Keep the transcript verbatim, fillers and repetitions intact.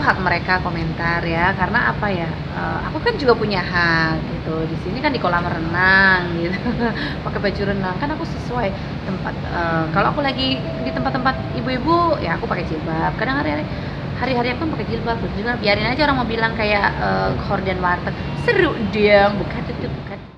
hak mereka komentar ya, karena apa ya, eee, aku kan juga punya hak gitu, di sini kan di kolam renang gitu, pakai baju renang, kan aku sesuai tempat, eee, kalau aku lagi di tempat-tempat ibu-ibu, ya aku pakai jilbab, kadang hari-hari hari-hari aku pakai jilbab, jilbab biarin aja orang mau bilang kayak, eee, gorden warteg, seru dong, bukan itu bukan.